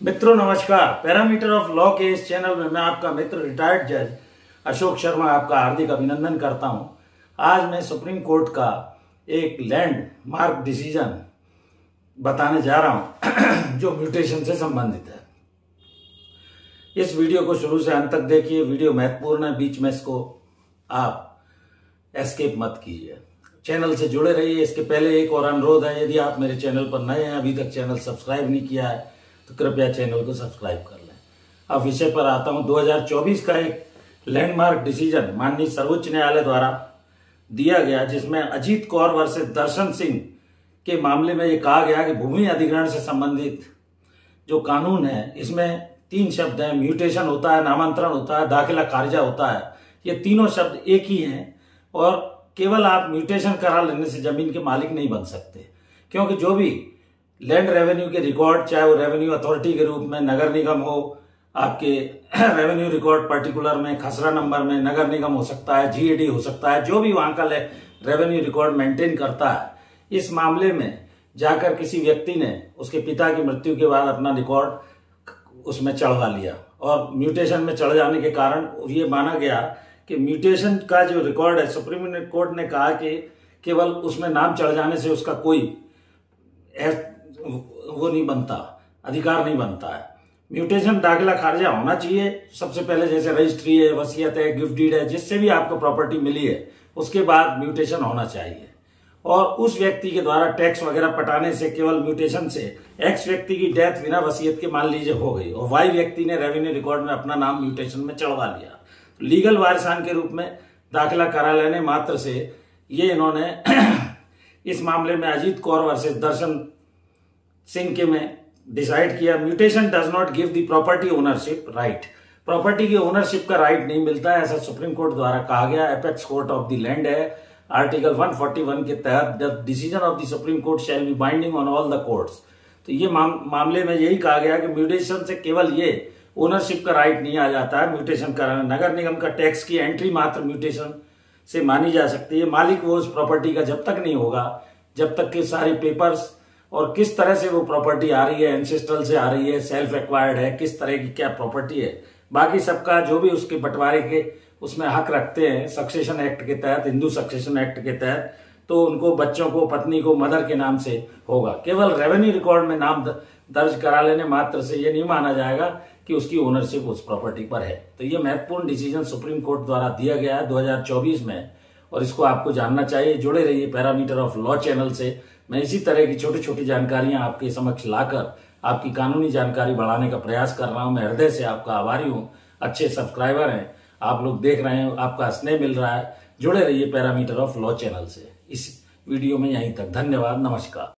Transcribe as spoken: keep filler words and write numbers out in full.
मित्रों नमस्कार। Parameter of law के इस चैनल में मैं आपका मित्र रिटायर्ड जज अशोक शर्मा आपका हार्दिक अभिनंदन करता हूं। आज मैं सुप्रीम कोर्ट का एक लैंड मार्क डिसीजन बताने जा रहा हूं जो म्यूटेशन से संबंधित है। इस वीडियो को शुरू से अंत तक देखिए, वीडियो महत्वपूर्ण है, बीच में इसको आप एस्केप मत कीजिए। चैनल से जुड़े रहिए। इसके पहले एक और अनुरोध है, यदि आप मेरे चैनल पर नए हैं, अभी तक चैनल सब्सक्राइब नहीं किया है तो कृपया चैनल को सब्सक्राइब कर लें। अब विषय पर आता हूं। दो हज़ार चौबीस का एक लैंडमार्क डिसीजन माननीय सर्वोच्च न्यायालय द्वारा दिया गया, जिसमें अजीत कौर वर्सेस दर्शन सिंह के मामले में ये कहा गया कि भूमि अधिग्रहण से संबंधित जो कानून है इसमें तीन शब्द हैं, म्यूटेशन होता है, नामांतरण होता है, दाखिला खारिजा होता है। ये तीनों शब्द एक ही हैं और केवल आप म्यूटेशन करा लेने से जमीन के मालिक नहीं बन सकते, क्योंकि जो भी लैंड रेवेन्यू के रिकॉर्ड, चाहे वो रेवेन्यू अथॉरिटी के रूप में नगर निगम हो, आपके रेवेन्यू रिकॉर्ड पर्टिकुलर में, खसरा नंबर में नगर निगम हो सकता है, जीएडी हो सकता है, जो भी वहां का रेवेन्यू रिकॉर्ड मेंटेन करता है, इस मामले में जाकर किसी व्यक्ति ने उसके पिता की मृत्यु के बाद अपना रिकॉर्ड उसमें चढ़वा लिया और म्यूटेशन में चढ़ जाने के कारण ये माना गया कि म्यूटेशन का जो रिकॉर्ड है, सुप्रीम कोर्ट ने कहा कि केवल उसमें नाम चढ़ जाने से उसका कोई वो नहीं बनता, अधिकार नहीं बनता है। म्यूटेशन दाखिला खारिजा होना चाहिए सबसे पहले, जैसे रजिस्ट्री है, वसीयत है, गिफ्ट डीड है, जिससे भी आपको प्रॉपर्टी मिली है उसके बाद म्यूटेशन होना चाहिए। और उस व्यक्ति के द्वारा टैक्स वगैरह पटाने से, केवल म्यूटेशन से एक्स व्यक्ति की डेथ बिना वसीयत के मान लीजिए हो गई और वाई व्यक्ति ने रेवेन्यू रिकॉर्ड में अपना नाम म्यूटेशन में चढ़वा लिया, तो लीगल वारिसान के रूप में दाखिला करा लेने मात्र से ये इन्होंने इस मामले में अजीत कौर वर्सेस दर्शन सिंह के में डिसाइड किया, mutation does not give the property ownership right. Property की ओनरशिप का राइट नहीं मिलता है, ऐसा सुप्रीम कोर्ट द्वारा कहा गया। Apex court of the land है, आर्टिकल एक सौ इकतालीस के तहत the decision of the supreme court shall be binding on all the courts. तो ये माम, मामले में यही कहा गया कि म्यूटेशन से केवल ये ओनरशिप का राइट नहीं आ जाता है। म्यूटेशन कराना, नगर निगम का टैक्स की एंट्री मात्र म्यूटेशन से मानी जा सकती है। मालिक वो उस प्रॉपर्टी का जब तक नहीं होगा, जब तक के सारे पेपर्स और किस तरह से वो प्रॉपर्टी आ रही है, एंसेस्ट्रल से आ रही है, सेल्फ एक्वायर्ड है, किस तरह की क्या प्रॉपर्टी है, बाकी सबका जो भी उसके बंटवारे के उसमें हक रखते हैं सक्सेशन एक्ट के तहत, हिंदू सक्सेशन एक्ट के तहत, तो उनको, बच्चों को, पत्नी को मदर के नाम से होगा। केवल रेवेन्यू रिकॉर्ड में नाम दर्ज करा लेने मात्र से ये नहीं माना जाएगा कि उसकी ओनरशिप उस प्रॉपर्टी पर है। तो ये महत्वपूर्ण डिसीजन सुप्रीम कोर्ट द्वारा दिया गया है दो हज़ार चौबीस में और इसको आपको जानना चाहिए। जुड़े रहिए पैरामीटर ऑफ लॉ चैनल से। मैं इसी तरह की छोटी छोटी जानकारियां आपके समक्ष लाकर आपकी कानूनी जानकारी बढ़ाने का प्रयास कर रहा हूं। मैं हृदय से आपका आभारी हूं। अच्छे सब्सक्राइबर हैं, आप लोग देख रहे हैं, आपका स्नेह मिल रहा है। जुड़े रहिए पैरामीटर ऑफ लॉ चैनल से। इस वीडियो में यहीं तक। धन्यवाद, नमस्कार।